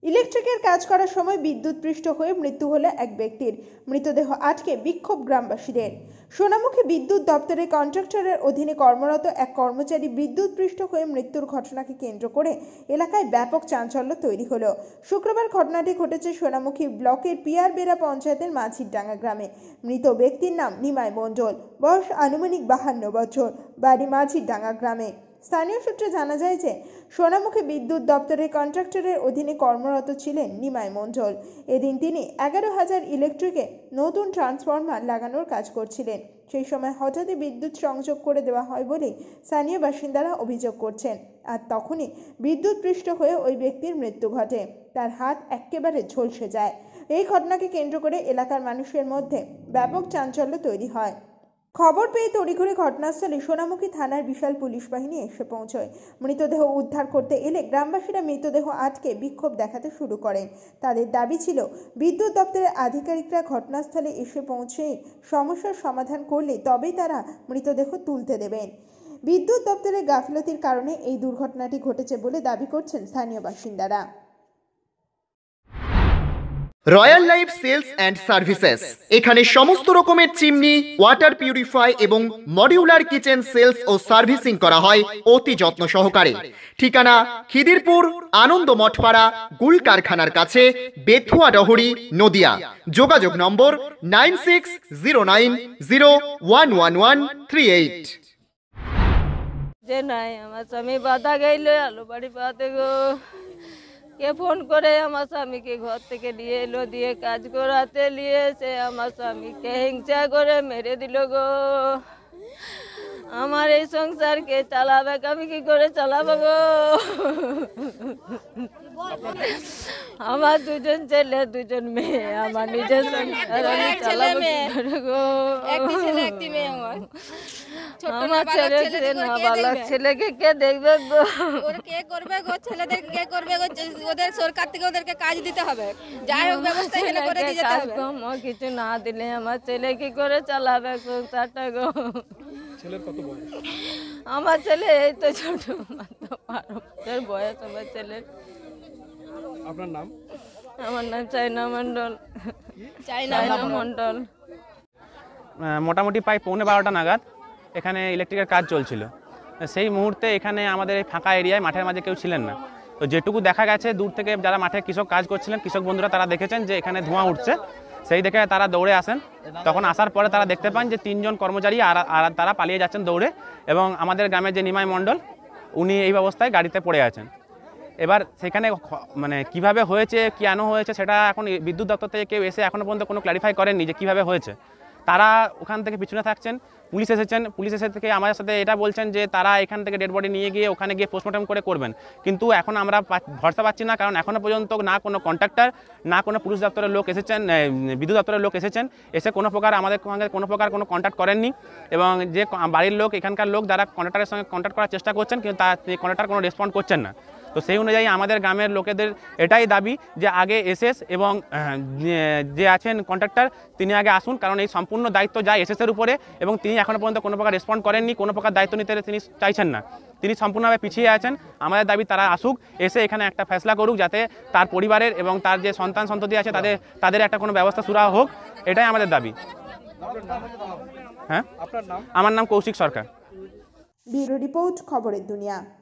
ইলেকট্রিকের কাজ করার সময় বিদ্যুৎপৃষ্ট হয়ে মৃত্যু হলো এক ব্যক্তির। মৃতদেহ আটকে বিক্ষোভ গ্রামবাসীদের। সোনামুখী বিদ্যুৎ দপ্তরের কন্ট্রাক্টরের অধীনে কর্মরত এক কর্মচারী বিদ্যুৎপৃষ্ট হয়ে মৃত্যুর ঘটনাকে কেন্দ্র করে এলাকায় ব্যাপক চাঞ্চল্য তৈরি হলো। শুক্রবার ঘটনাটি ঘটেছে সোনামুখী ব্লকের পিয়ারবেড়া পঞ্চায়েতের মাঝিরডাঙ্গা গ্রামে। মৃত ব্যক্তির নাম নিমাই মণ্ডল, বয়স আনুমানিক 52 বছর, বাড়ি মাঝিরডাঙ্গা গ্রামে। স্থানীয় সূত্রে জানা যায় যে সোনামুখী বিদ্যুৎ দপ্তরের কন্ট্রাক্টরের অধীনে কর্মরত ছিলেন নিমাই মণ্ডল। এদিন তিনি 11,000 ইলেকট্রিকে নতুন ট্রান্সফরমার লাগানোর কাজ করছিলেন। সেই সময় হঠাৎই বিদ্যুৎ সংযোগ করে দেওয়া হয় বলে স্থানীয় বাসিন্দারা অভিযোগ করছেন। আর তখনই বিদ্যুৎপৃষ্ট হয়ে ওই ব্যক্তির মৃত্যু ঘটে। তার হাত একেবারে ঝলসে যায়। এই ঘটনাকে কেন্দ্র করে এলাকার মানুষের মধ্যে ব্যাপক চাঞ্চল্য তৈরি হয়। খবর পেয়ে তড়িঘড়ি ঘটনাস্থলে সোনামুখী থানার বিশাল পুলিশ বাহিনী এসে পৌঁছয়। মৃতদেহ উদ্ধার করতে এলে গ্রামবাসীরা মৃতদেহ আটকে বিক্ষোভ দেখাতে শুরু করেন। তাদের দাবি ছিল বিদ্যুৎ দপ্তরের আধিকারিকরা ঘটনাস্থলে এসে পৌঁছে সমস্যার সমাধান করলে তবেই তারা মৃতদেহ তুলতে দেবেন। বিদ্যুৎ দপ্তরের গাফিলতির কারণে এই দুর্ঘটনাটি ঘটেছে বলে দাবি করছেন স্থানীয় বাসিন্দারা। Royal life sales and services এখানে সমস্ত রকমের চিমনি, ওয়াটার পিউরিফাই এবং মডিউলার কিচেন সেলস ও সার্ভিসিং করা হয় অতি যত্ন সহকারে। ঠিকানা খিদিরপুর আনন্দ মঠপাড়া গুল কারখানার কাছে, বেথুয়া ডহরি, নদিয়া। যোগাযোগ নম্বর 9609011138। যে নাই আমার স্বামী বাধা গেল আলু বাড়ি পাতে গো, কে ফোন করে আমার স্বামীকে ঘর থেকে নিয়ে এলো, দিয়ে কাজ করাতে নিয়েছে। আমার স্বামীকে হিংসা করে মেরে দিল গো। আমার এই সংসারকে চালাবে, আমি কি করে চালাবো গো? আমার দুজন ছেলে দুজন মেয়ে, আমার নিজের সংসার আমি চালাবো গো। আমার ছেলে নাবালক ছেলেকে কে দেখবে গো? কে করবে গো? ছেলেদের কে করবে গো? ওদের সরকার থেকে ওদেরকে কাজ দিতে হবে, যাই হোক ব্যবস্থা এখানে করে দিয়ে যেতে হবে। কিছু না দিলে আমার ছেলে কি করে চালাবে সংসারটা গো? ছেলের কত বয়স? আমার ছেলে এই তো ছোট, মাত্র 12 বছর বয়স আমার ছেলের। আপনার নাম? আমার নাম চাইনা মণ্ডল। চাইনা মণ্ডল। মোটামুটি প্রায় 11:15 নাগাদ এখানে ইলেকট্রিকের কাজ চলছিল। সেই মুহূর্তে এখানে আমাদের এই ফাঁকা এরিয়ায় মাঠের মাঝে কেউ ছিলেন না। তো যেটুকু দেখা গেছে দূর থেকে যারা মাঠে কৃষক কাজ করছিলেন, কৃষক বন্ধুরা তারা দেখেছেন যে এখানে ধোঁয়া উঠছে। সেই দেখে তারা দৌড়ে আসেন। তখন আসার পরে তারা দেখতে পান যে 3 জন কর্মচারী আর তারা পালিয়ে যাচ্ছেন দৌড়ে, এবং আমাদের গ্রামের যে নিমাই মণ্ডল উনি এই অবস্থায় গাড়িতে পড়ে আছেন। এবার সেখানে মানে কিভাবে হয়েছে, কেন হয়েছে সেটা এখন বিদ্যুৎ দপ্তর থেকে কেউ এসে এখনও পর্যন্ত কোনো ক্ল্যারিফাই করেননি যে কীভাবে হয়েছে। তারা ওখান থেকে পিছনে থাকছেন, পুলিশ এসেছেন, পুলিশ এসে থেকে আমাদের সাথে এটা বলছেন যে তারা এখান থেকে ডেড বডি নিয়ে গিয়ে ওখানে গিয়ে পোস্টমর্টম করবেন। কিন্তু এখন আমরা ভরসা পাচ্ছি না, কারণ এখনও পর্যন্ত না কোনো কন্ট্রাক্টর না কোনো পুলিশ দপ্তরের লোক এসেছেন, বিদ্যুৎ দপ্তরের লোক এসেছেন, এসে কোনো প্রকার আমাদের সঙ্গে কোনো প্রকার কোনো কন্ট্যাক্ট করেননি। এবং যে বাড়ির লোক, এখানকার লোক যারা কন্ট্রাক্টরের সঙ্গে কন্ট্যাক্ট করার চেষ্টা করছেন, কিন্তু তার কন্ট্রাক্টর কোনো রেসপন্ড করছেন না। তো সেই অনুযায়ী আমাদের গ্রামের লোকেদের এটাই দাবি যে আগে এসএস এবং যে আছেন কন্ট্রাক্টর তিনি আগে আসুন, কারণ এই সম্পূর্ণ দায়িত্ব যায় এসএসের উপরে, এবং তিনি এখনও পর্যন্ত কোনো প্রকার রেসপন্ড করেননি, কোনো প্রকার দায়িত্ব নিতে তিনি চাইছেন না, তিনি সম্পূর্ণভাবে পিছিয়ে আছেন। আমাদের দাবি তারা আসুক, এসে এখানে একটা ফেসলা করুক, যাতে তার পরিবারের এবং তার যে সন্তান সন্ততি আছে তাদের একটা কোনো ব্যবস্থা সুরা হোক, এটাই আমাদের দাবি। হ্যাঁ, আমার নাম কৌশিক সরকার। ব্যুরো রিপোর্ট, খবরের দুনিয়া।